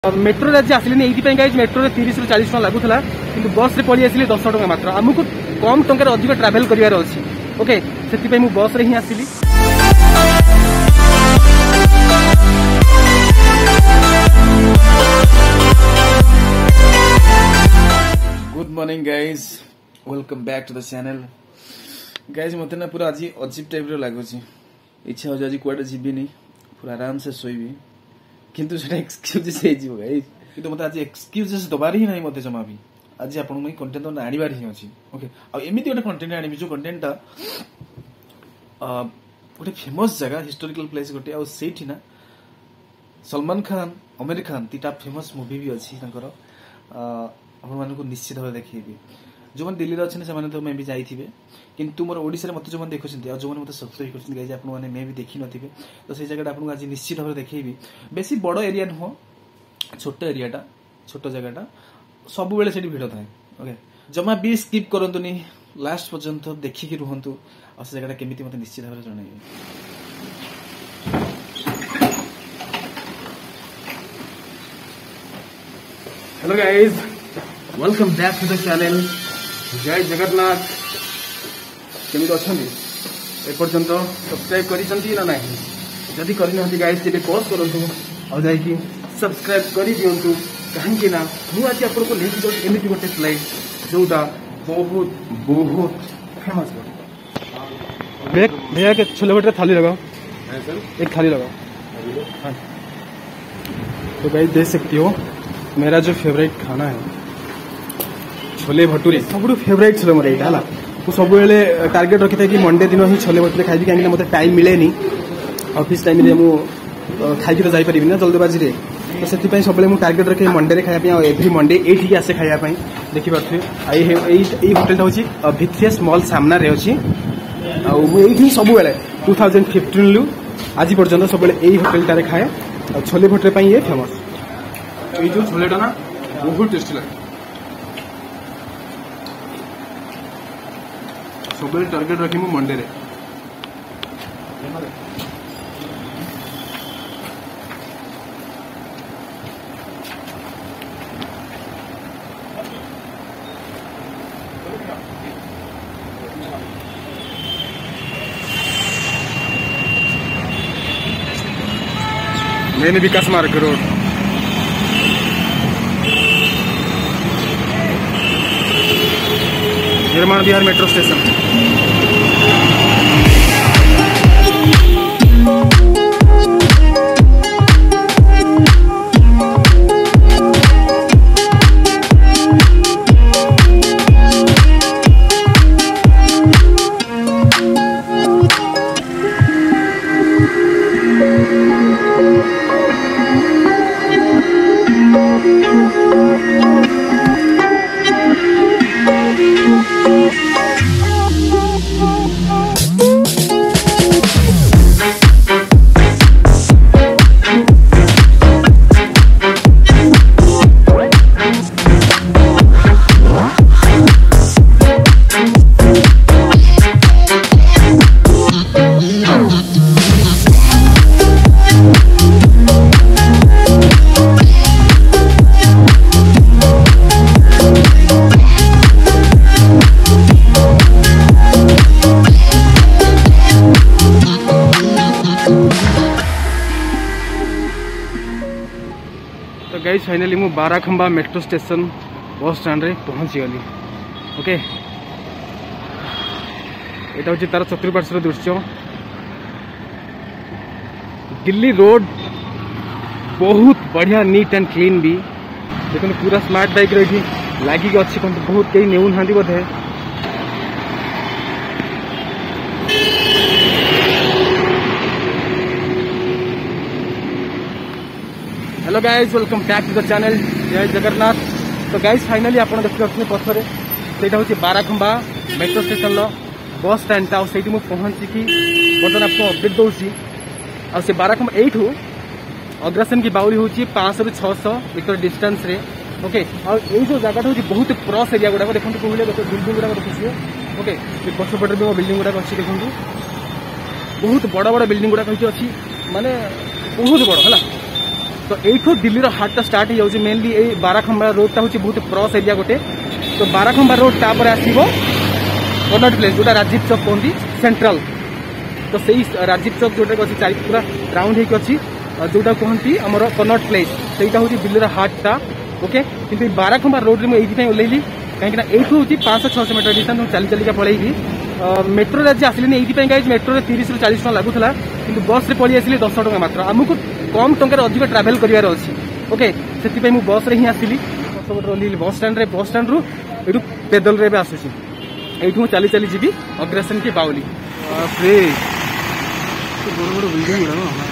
Metro आज आसिले ये metro 30 ରୁ 40 टका लगुला कि बस रे पड़ी आसिले 10 टका मात्र आमको कम टंकार अधिक ट्रावेल करिवार अछि ओके से मु बस रे ही आसिली। Good morning guys, welcome back to the channel. Guys मत ना पूरा आज अजीब टाइप रो लागुची, इच्छा हो आज कुआडे जीविनी पूरा आराम से सोईबी किंतु सेटा एक्सक्यूजेस हे जीव गाइज किंतु मते आज एक्सक्यूजेस दबार ही नहीं मते जमा भी आज आपन मई कंटेंट तो आनिबार ही अछि ओके आ एमिति गोटे कंटेंट आनिबी जो कंटेंट ता गोटे फेमस जगह हिस्टोरिकल प्लेस गोटे आ सेठी ना सलमान खान आमिर खान तीटा फेमस मूवी भी अछि तांकर अपन मान को निश्चित भाव देखिबी जो मन दिल्ली रे अछि से माने तो मैं भी जाईथिबे किंतु मोर ओडिसा रे मते जो मन देखछन्ती आ जो मन मते सब्सक्राइब करछन्ती गाइस आपन माने मैं भी देखि नथिबे तो से जगह आपन आज निश्चित भाव देखिबी। बेसी बड़ो एरिया न हो छोटो एरियाटा छोटो जगहटा सब बेले सेठी भिड़ थाए ओके जमा भी स्किप करंतुनी लास्ट पर्यंत देखि कि रहंतु आ से जगहटा केमिति मते निश्चित भाव जणाइबे। Hello guys, welcome back to the channel. जय जगन्नाथ। केमी अच्छी एपर्यंत सब्सक्राइब करिसंती ना नहीं जदि करना गाइस तेरे पॉज करंतु और जाई सब्सक्राइब करी दियंतु कहीं ना मु आज आपन को लेके जो एमिति गोटे स्लाइड जोटा बहुत बहुत फेमस भैया के छोले भटूरे थाली लगाओ एक थाली लगाओ। हाँ तो गाइस देख सकती हो मेरा जो फेवरेट खाना है छोले भटूरे सब फेवरेट छोले मोर यहाँ है तो सब टार्गेट रखी था कि मंडे दिन ही छोले भटूरे खाइबी कहीं मत टाइम मिले ऑफिस टाइम खाई तो जापर ना जल्दबाजी रे तो से सब टार्गेट रखे मंडे रे खाया एवरी मंडे ये आसे खायापी देखिपे होटेल हूँ भिथिएस मॉल सामने अच्छी आई सब 2015 रु आज पर्यटन सब यही होटेल खाए छोले भटूरे ये फेमस ये जो छोलेटा ना बहुत टेस्टी लगे सब टार्गेट रखी मंडे रे मेन विकास Marg road Nirman Vihar metro station. तो गाइस फाइनली मु Barakhamba metro station bus stand रे पहुंची गली ओके एटा होची तार चतुर्पार्श्व दृश्य दिल्ली रोड बहुत बढ़िया नीट एंड क्लीन भी देखो पूरा स्मार्ट बाइक रही लगिक अच्छी बहुत कई नेउ ना बोधे hello guys, welcome back to the channel. जय जगन्नाथ। तो गाइज फाइनली आप देखिए पथर से हूँ Barakhamba metro station bus stand से पहुंची बर्तमान आपको अपडेट दूसरी आ बाराखंबा यू अग्रसेन की बाउली हूँ 500 ରୁ 600 मीटर डिस्टेंस रे ओके आ जो जगह हूँ बहुत क्रॉस एरिया गुड़ाक देखते कहले बिल्डिंग गुड़ाक देखिए ओके पछपटे भी बिल्डिंग गुड़ाक अच्छी देखो बहुत बड़ बड़ बिल्डिंग गुड़ाक अच्छी माने बहुत बड़ है तो यू दिल्ली हाटटा स्टार्ट हो जाए मेनली ये बाराखंबा रोडटा हूँ बहुत क्रॉस एरिया गोटे तो बाराखंबा रोड तापर आसो कनट प्लेस जोटा राजीव चौक कहती सेंट्रल तो सही राजीव चौक जोटा अच्छी चारि पूरा राउंड होगी अच्छी जोटा कहती आमर कनट प्लेस सहीटा हूँ दिल्ली हाटटा ओके किंतु बाराखंबा रोड में ये ओल्लैली कहीं यूँ 500-600 मीटर डिस्टेंस चली चलिका पलैबी मेट्रो आज आसली ये मेट्रो 30 ରୁ 40 टका लगुला कि बस रे पलि आसली 10 टका मात्र आमको कम टंकार अधिक ट्रावेल करार अच्छी ओके से बस रे ही आसली बस स्टैंड रु ये पैदल रे आसूसी यू चली चली जी अग्रसेन की बाउली बड़ बड़ बिल्डिंग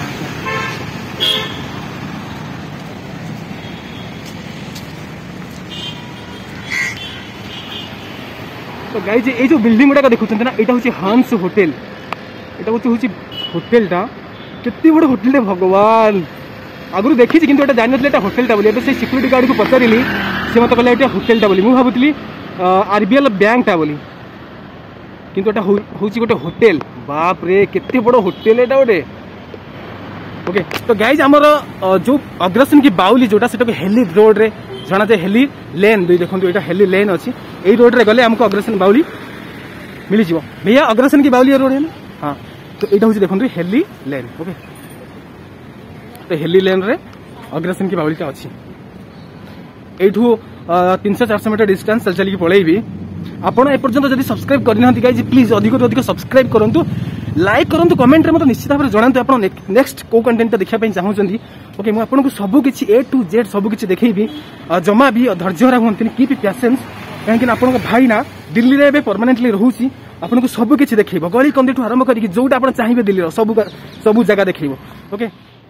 तो गाइज ये जो बिल्डिंग गुड़ाक देखुं ना यहाँ हूँ हंस होटेल यहाँ हूँ होटेलटा केते बड़ होटेल भगवान आगुरी देखी किंतु एटा जानि नथले होटेलटा बोली से सिक्यूरीटी गार्ड को पचारिली से मत कहला एटा होटेलटा बोली मु भाबुतली आरबीएल बैंकटा बोली किंतु एटा हूँ गोटे होटेल बाप रे केते बड़ होटेल एटा गोटे ओके तो गाइज आमर जो अग्रसेन की बाउली जोटा सेटा हेली रोड रे जाना जाए हेली लेन देखो यहाँ हेली लेन अच्छी यही रोड रे गले हमको अग्रसेन बाउली मिल जाव भैया अग्रसेन की बाउली रोड है ना हाँ तो यहाँ हूँ देखो हेली लेन ओके तो हेली लेन रे अग्रसेन की बाउलीटा अच्छी यू 300-400 मीटर डिस्टेंस चल चलिए पलैबी आपड़ एपर्यंत जब सब्सक्राइब करना प्लीज अधिक अधिक सब्सक्राइब करूँ लाइक करूँ कमेंट में मतलब निश्चित भाव में जनातु आप नेक्स्ट को कंटेंट देखा चाहूँगी ओके मुझे आपको सबकि A to Z सबकि देखी जमा भी धैर्यहरा हूँ कीप पेशेंस कहीं आप भाई ना दिल्ली में परमानेंटली रोचे आपको सबकि देखो गली कंदी आरंभ करके जोटा आप चाहिए दिल्ली सब जगह देख ओके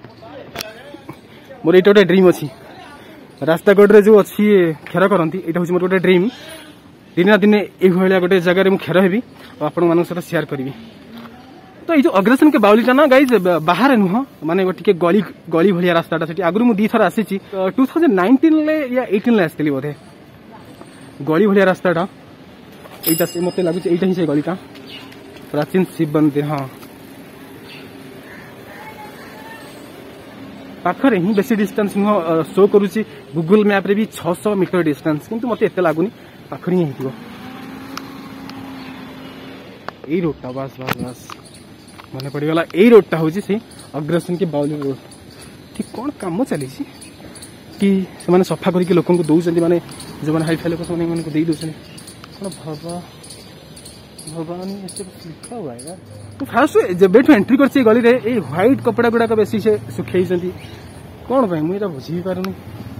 मोर ये गोटे ड्रीम अच्छी रास्ता कड़े जो अच्छी खेर करती यहाँ हूँ मोर गोटे ड्रीम दिन ना दिन ये गोटे जगह खेर हेबी और आपण सहित शेयर करी तो ये जो अग्रसेन के बाउलीटा ना गाइज बाहर नुह माने टे गली गली भाया रास्ताटा से आगु मुझे 2 थर आसी 2019 या 18 आसती बोधे गली भाया रास्ताटा यहाँ मत लगुच यहाँ ही से गलीटा प्राचीन शिव मंदिर हाँ पाखरे ही बेसी डिस्टेंस नुह शो करुच्ची गूगल मैप रे भी 600 मीटर डिस्टेंस किंतु मत एत लगुनि पाखरे ही हो रोडटा बस बस बस मन पड़गला यही रोडटा हूँ से अग्रसेन की बाउली रोड ठीक कौन कम चली कि से सफा करके लोक दौरान माने जो मैंने हाईफाई लोक दे दौरान कौन भगवान लिखा हुआ है तो फास्ट जब एंट्री कर गली रे ये व्हाइट कपड़ा गुड़ाक बेसी से सुखई कौन भाई मुझे बुझी पारुनी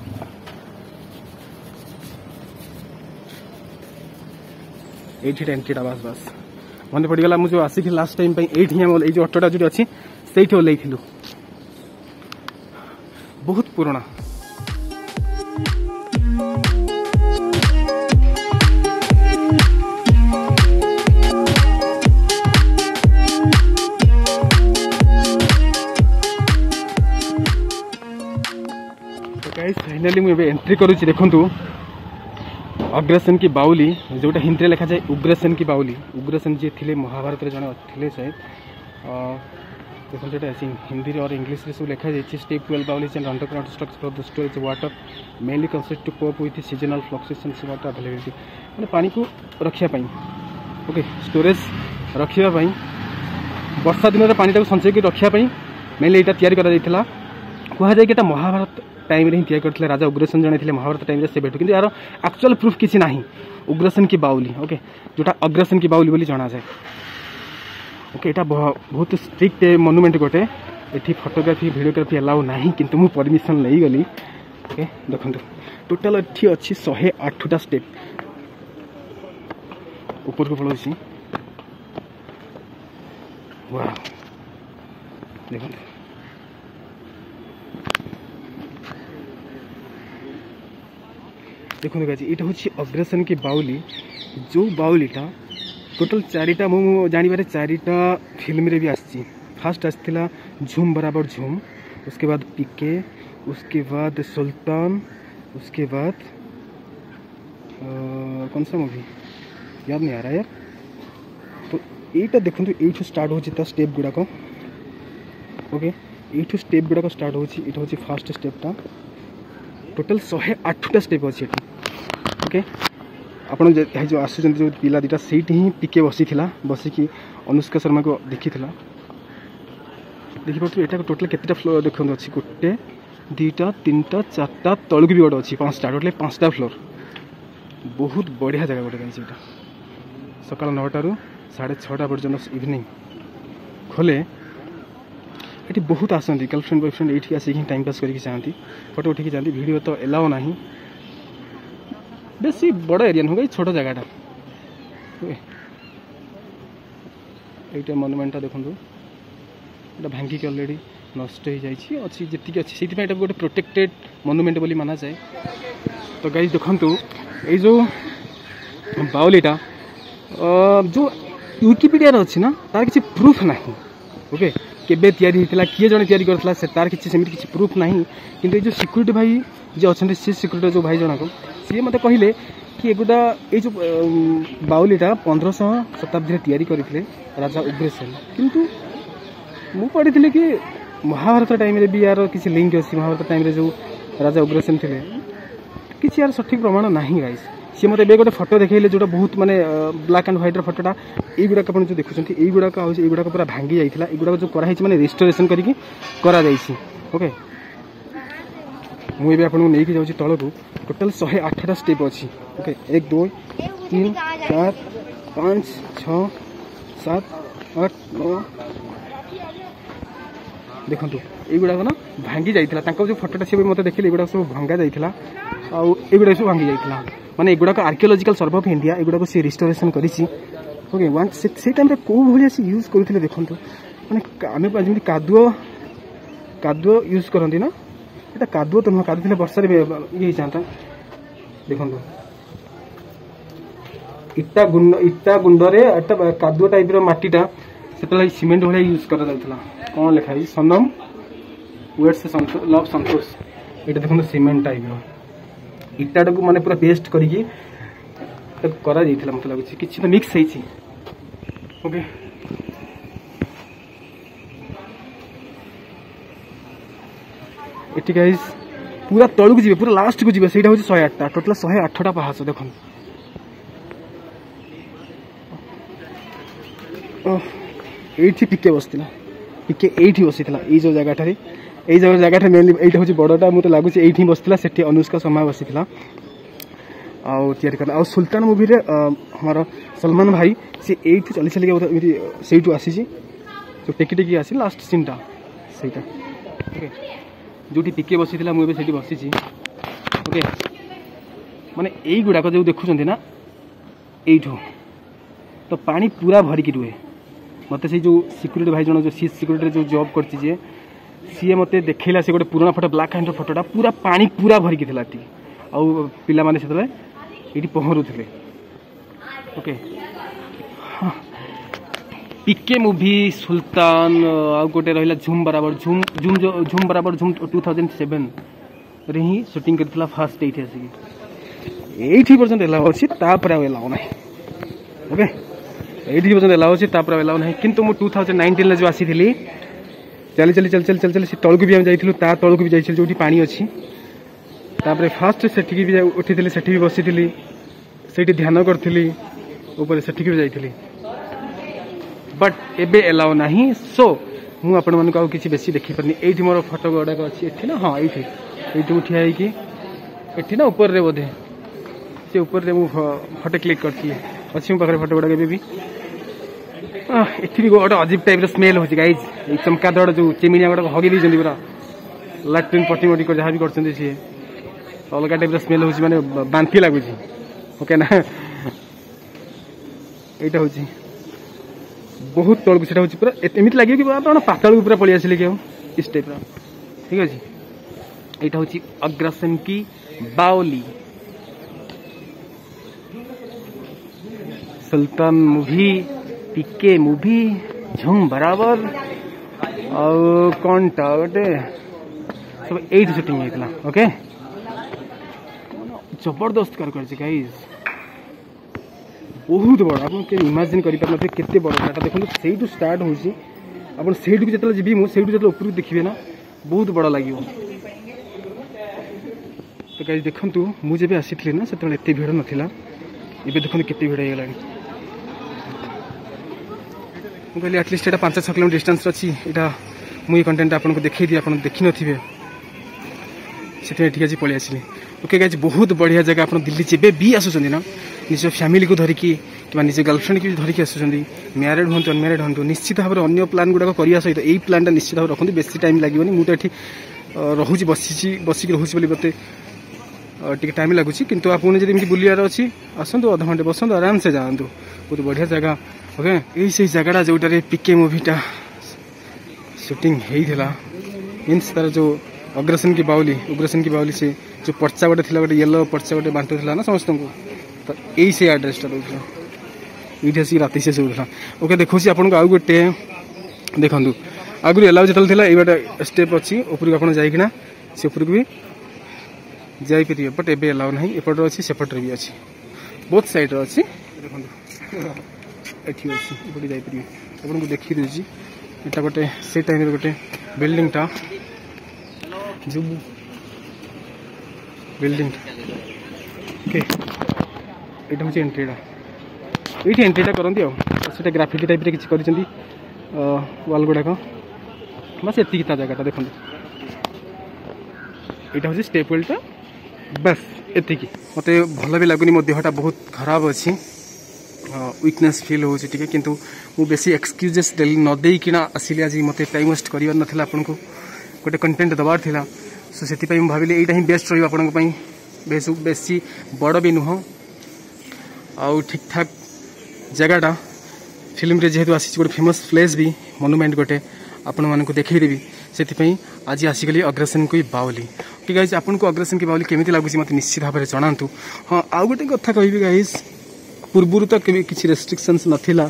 ये एंट्रीटा बस बस मन पड़गला मुझे आसिक लास्ट टाइम ये जो ऑटोटा जो अच्छी से ओल्लू बहुत पुराना फाइनाली मुझे एंट्री करुच्ची देखु अग्रसेन की बाउली जोटा हिंदी लिखा जाए उग्रसेन की बाउली उग्रसेन जी थे महाभारत जन थे शायद देखो जो हिंदी और इंग्लिश सब लिखा जाए step 12 baolis and underground structure of the storage water mainly consist to cope with seasonal fluctuations water availability मैंने पानी को रखापी ओके स्टोरेज रखापी वर्षा दिन में पानी संचय कर रखापी मेनली यहाँ तैयारी कहुए कि महाभारत टाइम रे ही तैयार करते राजा उग्रसेन जन थे महाभारत टाइम से भेटू कि यार एक्चुअल प्रूफ किसी ना उग्रसेन की बाउली ओके जोटा अग्रसेन की बाउली बोली जना जाए ओके यहाँ बहुत स्ट्रिक्ट मोनुमेंट गोटे ये फोटोग्राफी वीडियोग्राफी अलाउ ना किंतु मु परमिशन नहीं गली ओके देखो टोटाल ये अच्छी 108टा स्टेप ऊपर को पड़ोसी वाह देखो देखो यहाँ हूँ अग्रसेन की बाउली जो बाउलीटा टोटल 4टा मु जानवर 4टा फिल्म रे भी आसी फास्ट आसला झूम बराबर झूम उसके बाद पीके उसके बाद सुल्तान उसके बाद कौन सा मूवी याद नहीं आ रहा यार तो यहाँ देखो ये स्टार्ट हो स्टेप गुड़ाक ओके ये स्टेप गुड़ाक स्टार्ट होची ये हूँ फास्ट स्टेपटा टोटाल 108टा स्टेप अच्छी ओके आपन जो आसुचंती जो पिला दुटा सेठी ही पीके बसिकी अनुष्का शर्मा को देखी देखिए यहाँ टोटाल केतेटा फ्लोर देखते अच्छी 1 2 3 4 तलू भी गोटे अच्छी 5टा टोटाल 5टा फ्लोर बहुत बढ़िया जगह गोटे कहीं सका 9टा रू 6:30 पर्यटन इवनिंग खोले ये बहुत आसती गर्लफ्रेंड बॉयफ्रेंड ये आसिक टाइम पास करके जाती फोटो उठिकी जाती वीडियो तो एलाउ ना बेसी बड़ एरिया नुह छोट जगहटा ये मनुमेंटा देखो ये भांगिक अलरेडी नष्ट हो जाए अच्छी जी अच्छी से गोटे प्रोटेक्टेड मनुमेंट बोली माना जाए। तो गाइस देखु ये जो बाउलीटा जो विकिपीडिया अच्छी ना तार किसी प्रूफ ना ओके केबे तैयारी होता किए जड़े तैयारी करता से तार किसी सेमती किसी प्रूफ ना किंतु ये जो सिक्यूरीटी भाई जो अच्छा सी सिक्यूरीटी जो भाई जनक सी मत कहले कि एगुटा ये जो बाउलीटा 1500 शताब्दी तैयारी करते राजा उग्रसेन किंतु मु पढ़ी कि महाभारत टाइम रे भी यार किसी लिंक अच्छी महाभारत टाइम रे जो राजा उग्रसेन थे किसी यार सठिक प्रमाण ना गाइस सी मत गोटे फोटो देखले जो बहुत माने ब्लैक एंड व्हाइट फोटोटा युवाक जो देखुं युवाक युवाक पूरा भांगी जाइए युवाक जो कराई माने रिस्टोरेशन करके करा जाइए ओके मुझे आपको नहीं जाऊँ तल को टोटाल 108टा स्टेप अच्छी ओके 1 2 3 4 5 6 7 8 9 देखो युवाक ना भांगी जाइए जो फोटोटा सी मत देखिए युवाक सब भंगा जाइए आउगुड़ा सब भांगी जाइए माने एगुड़ाक आर्कियोलॉजिकल सर्वे ऑफ इंडिया एगुड़ाक सी रिस्टोरेशन करिछि ओके वन से टाइम रे को भलिया सी यूज करथिले देखंतु माने आमे जमी कादुओ यूज करंती ना एटा कादुओ तो कादु थिले वर्षा रे ये जांता देखंतु इट्टा गुंड रे एटा कादुओ टाइप रो माटीटा सेतला सीमेंट भलिया यूज करा जाउतला कोन लिखाई सनम वेट्स लव संतोष एटा देखंतु सीमेंट टाइप रो इट्टा को माने पूरा पेस्ट करके करा जाइथिला मत लागुछि किछि तो मिक्स हेछि ओके एटी गाइस पूरा तळु को जिवे पूरा लास्ट को जिवे सेटा होछि 108टा टोटल 108टा पहाड़ देखन एठी पिके बसतिला पिके एठी बसितिला ए जो जगह ठारे এই জায়গাটা মেনলি এইটা হচ্ছে বড়টা মতো লাগুছে এইଠି বসিଥିଲା সেটি অনুষ্কা শর্মা বসিଥିଲା ଆଉ ତିଆରି କଲା ଆଉ ସୁଲତାନ ମୁଭିରେ ଆମର ସଲମାନ ଭାଇ ସେ ଏଇଠୁ ଚାଲି ଚାଲିକି ଏମିତି ସେଇଠୁ ଆସିଛି ଯେଉଁ ଟେକି ଟେକି ଆସି ଲାଷ୍ଟ ସିନ୍ଟା ସେଇଟା ଓକେ ଯେଉଁଠି ପିକେ ବସିଥିଲା ମୁଁ ଏବେ ସେଇଠି ବସିଛି ଓକେ ମାନେ ଏଇଗୁଡ଼ାକ ଯେଉଁ ଦେଖୁଛନ୍ତି ନା ଏଇଠୁ ତ ପାଣି ପୁରା ଭରିକି ରୁହେ ମୋତେ ସେଇ ଯେଉଁ ସିକ୍ୟୁରିଟି ଭାଇ ଜଣ ଯେଉଁ ସି ସିକ୍ୟୁରିଟିରେ ଯେଉଁ ଜବ୍ କରିଛି ଯେ सी मत देखला से गोटे पुराना फोटो ब्लैक एंड फोटोटा पूरा पानी पूरा भरिकी थी आउ पिला माने से ये पहरुले ओके पिके मूवी सुल्तान आ गोटे रहा झूम बराबर झूम झूम झूम बराबर झूम 2007 रे ही शूटिंग करथिला फास्ट एठी आसी एठी पर्यंत एलाउ अछि तापर एलाउ नाही ओके एठी पर्यंत एलाउ अछि तापर एलाउ नाही किंतु मु 2019 ले जो आसीथिली चली चली चल चल चल चल तलक भी आम जाइलु ता तलक भी जाइल जो पानी अच्छी तापर फास्ट सेठी भी उठी सेठी भी बसी से ध्यान करी ऊपर सेठी भी जाइली बट एबे एलाउ नहीं सो मु आपण मन को किसी बेसी देखि परनी एठी मोर फोटो गुड़ाक अच्छी एठी ना हाँ ये उठिया एठी ना ऊपर रे बोधे से ऊपर रे मु फोटो क्लिक करती अच्छी मो पाखे फोटो गुड़ाक भी एठी भी गोटे अजीब टाइप स्मेल हो गाइज चमकादड़ जो चिमिनिया गुड़ा हगी दी पूरा लाट्रिन पटी मटी जहाँ भी कर सी अलग टाइप स्मेल हो माने बांती लगुच ओके ना यहाँ हूँ बहुत तौक से पूरा एमती लगे कि पाताल को पूरा पलि आसिले कि इस टाइप ठीक अच्छे यहाँ हूँ अग्रसेन की बावली सुल्तान मूवी पिके मूवी झूम बराबर कौन टा गोटे सब एट शूटिंग होता ओके जबरदस्त कर गाइज बहुत बड़ा आप इमेजिन कर पारे केते बड़ा देखो से स्टार्ट हो आपन सेठू को जतले जीबी मु सेठू जतले ऊपर देखिबे ना बहुत बड़ा लागियो। तो गाइस देखंतु मु जेबे आसीथली ना सेतले एते भीड़ नथिला एबे देखंतु केते भीड़ हे गेलानी। मु कहली एटलिस्ट एटा 5-6 किलोमीटर डिस्टेंस अछि एटा मुई कंटेंट आपन को देखै दी आपन देखि नथिबे सेते ठीक अछि पळि आसिली। ओके गाइस बहुत बढ़िया जगह आपन दिल्ली जेबे भी आसुचंदी ना निज फैमिली को धरिकी कि निज गर्लफ्रेंड की धरिकी आसुचंदी मैरिड हंतु अनमैरिड हंतु निश्चित भाव अन्य प्लान गुडा करिया सहित एई प्लानटा निश्चित भाव रखंतु बेसी टाइम लागीबनी। मु तो एठी रहूची बसिकी रहूची बोली बते टिके टाइम लागुची किंतु आपन जदि एमती बुलियार अछि आसंतु आधा घंटे बसंतु आराम से जांतु बहुत बढ़िया जगह। ओके एई से जगहटा जोटारे पीके मूवीटा शूटिंग हेइथिला मींस तार जो उग्रसेन की बाउली से जो पर्चा गोटे थिला गोटे येलो पर्चा गोटे बांटुथिला ना समस्त को तो एई से एड्रेसटा दउथिला इथे सी राति से सोउथिला। ओके देखोसी आपन को आउ गोटे देखंतु आगु एलाउ जतल थिला ए बाटा स्टेप अछि ऊपर आपन जाई किना से ऊपर को भी जाई परिए बट एबे एलाउ नहीं एपट अछि सेपट भी अछि बोथ साइड रो अछि देखंतु एठी अछि एपट जाई परिए आपन को देखि देछि एटा गोटे से टाइम रे गोटे बिल्डिंग टा जो बिल्डिंग ओके एटा होची एंट्रीटा एठी एंट्रीटा करंती आ सेटा ग्राफिटी टाइप रे किछ करिसंती वाल गुडा को बस एति ता जगहटा देखंतु एटा होची स्टेप वेलटा बस एति की मते भलो भी लागुनी मो देहटा बहुत खराब अछि वीकनेस फील होची ठीक है किंतु मु बेसी एक्सक्यूजेस डेली न देई किना आसिली आज मते टाइम वेस्ट करिवार नथिला आपन को गोटे कंटेंट दबार थिला सो सेति पई भाबिले एटा ही बेस्ट रहिबा आपन को पई बेसी बड़ भी नुह आउ ठीक ठाक जगहटा फिल्म रे जेहेतु आसी गोटे फेमस प्लेस भी मोनुमेंट गोटे आपण मान को देखै देबी सेति पई आज आसीगली अग्रसेन की बाउली। ओके गाइस आपन को अग्रसेन की बाउली केमिति लागुची मते निश्चित भाबरे जणांतु। हां आउ गोटे कथा कहबी गाइस पूर्वरु तो किसी रेस्ट्रिक्शंस नथिला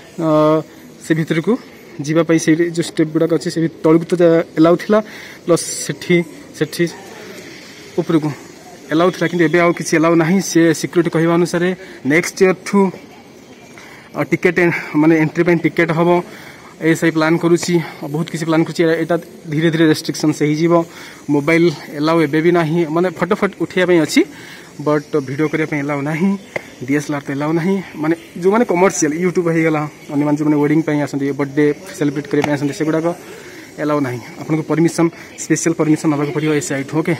से भीतर को जीवा पई से जो स्टेप गुडा अछि से तळु तो एलाउ थिला प्लस सेठी ऊपर को एलाउ थिला किंतु एबे आउ किसी एलाउ नाही से सिक्योरिटी कहवा अनुसार नेक्स्ट ईयर ठू टिकेट माने एंट्री पे टिकेट हबो ऐसे प्लान करूची बहुत किसी प्लान करूची एटा धीरे धीरे रेस्ट्रिक्शन से ही जीवो मोबाइल एलाउ एबे भी नाही माने फटाफट उठिया पे अछि बट वीडियो करिया पे एलाउ नाही डीएसएलआर तो एलाउ नहीं माने जो माने कमर्शियल यूट्यूब हो गला अन्य मान जो माने वेडिंग पे आसंती बर्थडे सेलिब्रेट करिया पे आसंती से गुडा को एलाउ नहीं आपन को परमिशन स्पेशल परमिशन नबा को पड़ियो ए साइट ओके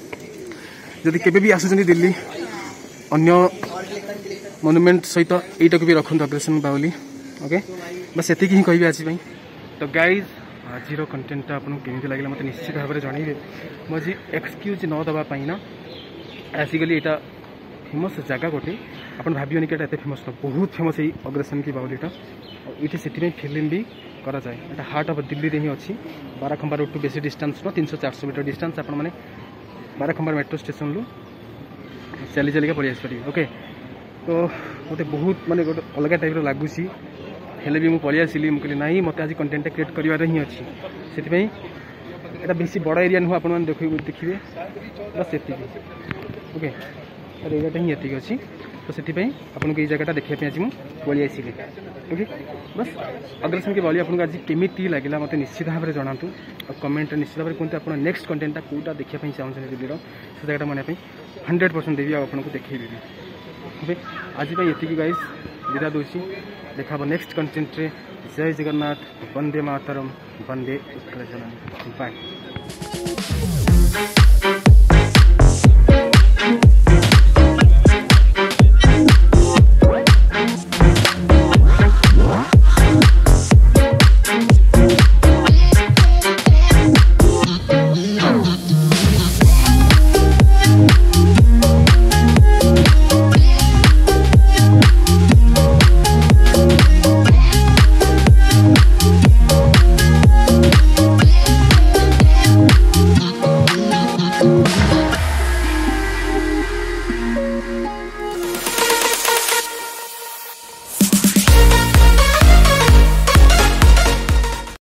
जदि केबे भी आसुचंदी दिल्ली अन्य मोनुमेंट सहित एटा को भी रखन अग्रसेन बाउली ओके बस एति ही कहबी आज पई। तो गाइज आज कंटेंट आपन केमिति लागला मते निश्चित भाव में जणाइबे मजी एक्सक्यूज न दबा पई ना आसीगली एटा फेमस जगह गोटे अपन भाबियोनी कि एते फेमस न बहुत फेमस है अग्रसेन की बाउलीटा ये से फिल्म भी करा जाए एटा हार्ट ऑफ दिल्ली रे ही अच्छी बाराखंबा रोड टू बेसी डिस्टेंस न 300-400 मीटर डिस्टेंस आपण माने बाराखंबा मेट्रो स्टेशन लु चली चलिका पड़ी आस पारे ओके। तो मते बहुत माने गोटे अलग टाइप रो लागुसी हेले भी मु पळि आसिली मु कहली नाही मते आज कंटेंट क्रिएट करिवार ही अछि सेति पई एटा बेसी बड़ा एरिया नु आपण माने देखिबे बस एति ओके और एरियाटा ही एति अछि तो सेति पई आपण को ए जगहटा देखिया पे आज मु पळि आसिली ओके। बस अग्रसेन की बाउली आपन आज केमिति लागिला मते निश्चित भाव में जणांतु और कमेंट निश्चित भाव में कोनते आपण नेक्स्ट कंटेंटटा कोटा देखिया पे चाहन छन दिल्लीर से जगहटा माने पे 100% देबी आपन को देखै देबी ओके। आज पई एति की गाइस विदा दोसी देखा नेक्स्ट कंटेंट रे। जय जगन्नाथ वंदे मातरम वंदे उत्कल जननी बाय।